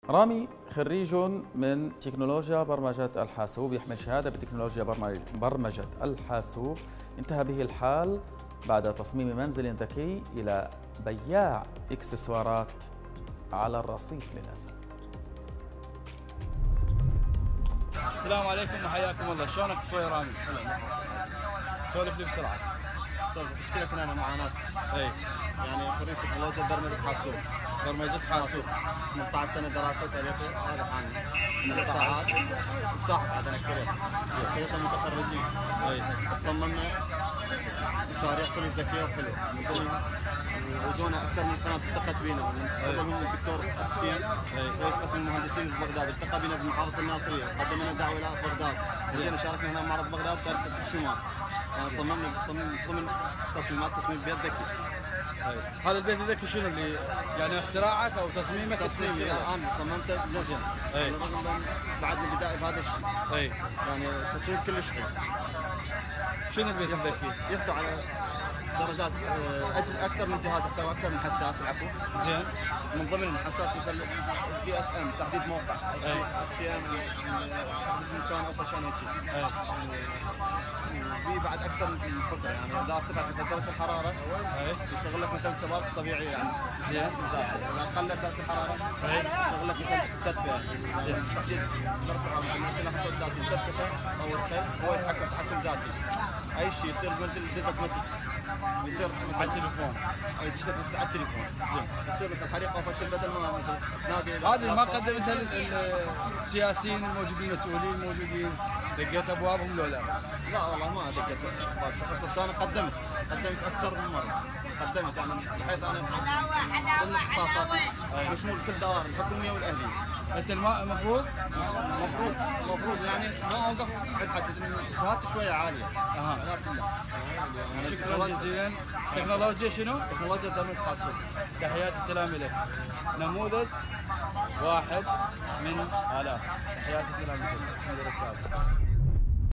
رامي خريج من تكنولوجيا برمجة الحاسوب، يحمل شهادة بتكنولوجيا برمجة الحاسوب. انتهى به الحال بعد تصميم منزل ذكي إلى بياع إكسسوارات على الرصيف للأسف. السلام عليكم وحياكم الله، شلونك اخوي رامي؟ سولف لي بسرعة. مشكلة كنا أنا معاناة. اي يعني خريج تكنولوجيا برمجة حاسوب. برمجة حاسوب. 18 سنة دراسة وتاريخي، هذا حالي. من ساعات وصاحب هذا أنا كريت. كريت متخرجين. اي صممنا مشاريع كلش ذكية وحلوة. وجونا أكثر من قناة التقت بينا، أولهم الدكتور حسين رئيس قسم المهندسين ببغداد، التقى بنا بمحافظة الناصرية، قدم لنا دعوة إلى بغداد. جينا شاركنا هنا معرض بغداد ثالثة الشمال. صممنا ضمن تصميم بيت ذكي. هذا البيت الذكي شنو اللي يعني اختراعك او تصميمك؟ تصميمي انا صممته بنفسي. بعدني بدائي بهذا الشيء. اي يعني تصميم كلش حلو. شنو البيت الذكي؟ يحتوي على درجات اكثر من جهاز، يحتوي اكثر من حساس. العفو. زين. من ضمن الحساس مثل جي اس ام تحديد موقع، السي ام تحديد مكان او فشان هيك. في بعد اكثر من فكره، يعني اذا ارتفعت مثل درجه الحراره يشغل لك مثل سباق طبيعي يعني. زين. اذا قلت درجه الحراره يشغل لك مثل تدفئه. زين. تحديد درجه الحراره مثل 35 تدفئه او القل، هو يتحكم تحكم ذاتي. اي شيء يصير بالمنزل يدزك مسج، يصير على التليفون. اي يدزك مسج على التليفون. زين. يصير مثل حريقه او فشل بدل ما مثل نادي. هذه ما قدمتها السياسيين الموجودين، المسؤولين الموجودين، دقيت ابوابهم لو لا؟ لا والله ما دقيت ابواب شخص، بس انا قدمت اكثر من مره. قدمت يعني بحيث انا ضمن اختصاصاتي بشمول كل دوائر الحكوميه والاهليه. انت المفروض يعني ما اوقف عند حد، شهادتي شويه عاليه. يعني شكرا جزيلا. تكنولوجيا شنو؟ تكنولوجيا برمجة حاسوب. تحياتي سلامي لك. نموذج واحد من آلاف. تحياتي سلامي لك.